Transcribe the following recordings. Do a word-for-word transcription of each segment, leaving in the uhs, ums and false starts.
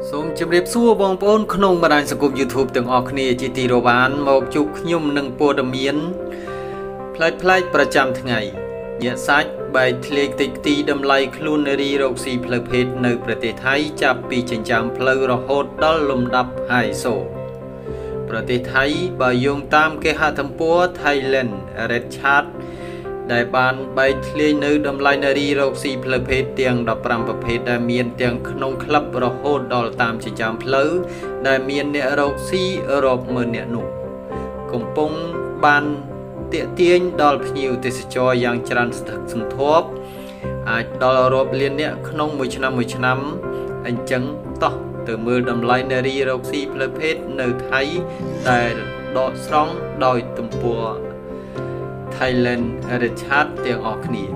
សូមជម្រាបសួរបងប្អូនក្នុងបណ្ដាញសង្គម YouTube ទាំងអស់គ្នាជាទីរបានមកជួបខ្ញុំនឹងព័ត៌មានផ្លែផ្លែកប្រចាំថ្ងៃញាក់សាច់បែកធ្លាយតិចទីតម្លៃខ្លួននារីរកស៊ីផ្លូវភេទនៅប្រទេសថៃចាប់ពីចិញ្ចើមផ្លូវរហូតដល់លំដាប់ហៃសូប្រទេសថៃបើយោងតាមគេហទំព័រ Thailand Red Chart ដែលបានបែកធ្លាយនៅតម្លៃនារីរកស៊ីផ្លូវភេទទាំងដប់ប្រាំប្រភេទដែលមានទាំងក្នុងក្លឹបរហូតដល់តាមចិញ្ចើមផ្លូវដែលមានអ្នករកស៊ីរាប់ម៉ឺនអ្នកនោះកំពុងបានទាក់ទាញដល់ភ្ញៀវទេសចរយ៉ាងច្រើនស្ថិតសន្ធាប់អាចដល់រាប់លានអ្នកក្នុងមួយឆ្នាំមួយឆ្នាំអញ្ចឹងតោះទៅមើលតម្លៃនារីរកស៊ីផ្លូវភេទនៅថៃដែលដកស្រង់ដោយទំព័រ Thailand Red Chart ទាំងអស់គ្នា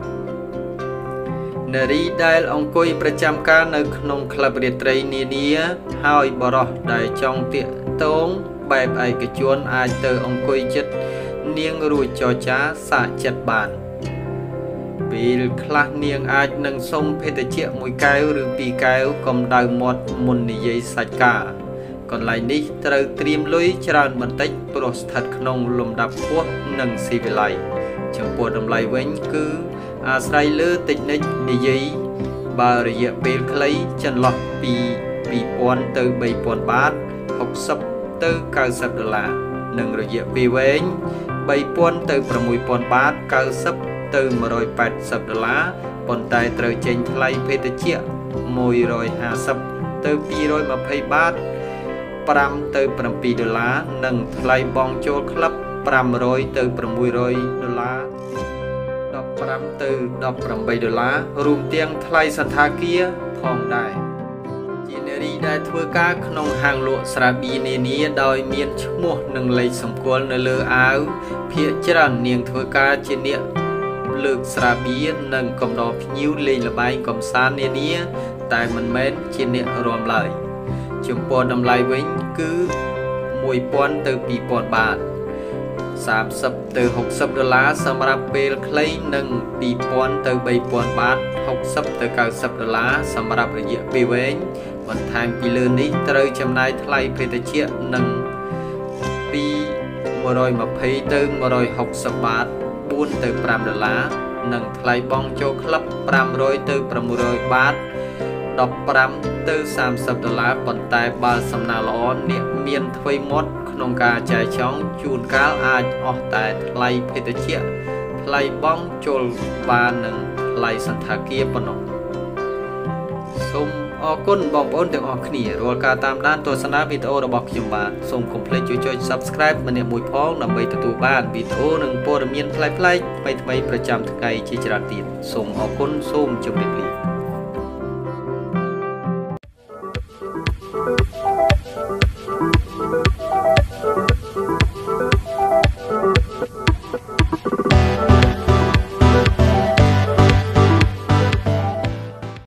នារីដែលអង្គុយប្រចាំការនៅក្នុងក្លឹបរាត្រីនានាហើយបរោះដែលចង់ទាក់ទងបែបឯកជនអាចទៅអង្គុយចិត្តនាងរួចចរចាសាកចិត្តបានពេលខ្លះនាងអាចនឹងសុំភេទជ្ជៈមួយកែវឬពីរកែវកំដៅមាត់មុននិយាយសាច់ការកន្លែងនេះត្រូវត្រៀមលុយច្រើនបន្តិចព្រោះស្ថិតក្នុងលំដាប់ខ្ពស់និងស៊ីវិល័យចំពោះតម្លៃវិញគឺអាស្រ័យលើតិចនិចនិយាយបើរយៈពេលខ្លីចន្លោះពីពីរពាន់ទៅបីពាន់បាតហុកសិបទៅកៅសិបដុល្លារនិងរយៈពេលវែងបីពាន់ទៅប្រាំមួយពាន់បាតកៅសិបទៅមួយរយប៉ែតសិបដុល្លារប៉ុន្តែត្រូវចេញថ្លៃភេទជ្ជៈមួយរយហាសិបទៅពីររយម្ភៃបាតប្រាំទៅប្រាំពីរដុល្លារនិងថ្លៃបង់ចូលក្លឹបប្រាំរយទៅប្រាំមួយរយដុល្លារដប់ប្រាំទៅដប់ប្រាំបីដុល្លាររួមទាំងថ្លៃសន្តាគារផងដែរជានារីដែលធ្វើការក្នុងហាងលក់ស្រាបៀរនានាដោយមានឈ្មោះនិងលេខសម្គាល់នៅលើអាវភាគច្រើននាងធ្វើការជាអ្នកលើកស្រាបៀរនិងកំដរភ្ញៀវលេងល្បែងកំសាន្តនានាតែមិនមែនជាអ្នករាំឡើយចំពោះតម្លៃវិញគឺមួយពាន់ទៅពីរពាន់បាតសាមសិបទៅហុកសិបដុល្លារសម្រាប់ពេលខ្លីនិងពីរពាន់ទៅបីពាន់បាតហុកសិបទៅកៅសិបដុល្លារសម្រាប់រយៈពេលវែងបន្ថែមពីលើនេះត្រូវចំណាយថ្លៃភេទជ្ជៈនិងពីមួយរយម្ភៃទៅមួយរយហុកសិបបាតបួនទៅប្រាំដុល្លារនិងថ្លៃបង់ចូលក្លឹបប្រាំរយទៅប្រាំមួយរយបាតដប់ប្រាំទៅសាមសិបដុល្លារប៉ុន្តែបើសំណាងល្អអ្នកមានថ្វីមាត់ក្នុងការចែកចង់ជួនកាលអាចអស់តែថ្លៃភេទជ្ជៈថ្លៃបង់ចូលបាននិងថ្លៃសន្តាគារប៉ុណ្ណោះសូមអរគុណបងប្អូនទាំងអស់គ្នារាល់ការតាមដានទស្សនាវីដេអូរបស់ខ្ញុំបាទសូមកុំភ្លេចជួយចុច Subscribe ម្នាក់មួយផងដើម្បីទទួលបានវីដេអូនិងព័ត៌មានផ្លែផ្លែថ្មីៗប្រចាំថ្ងៃជាច្រើនទៀតសូមអរគុណសូមជម្រាបលា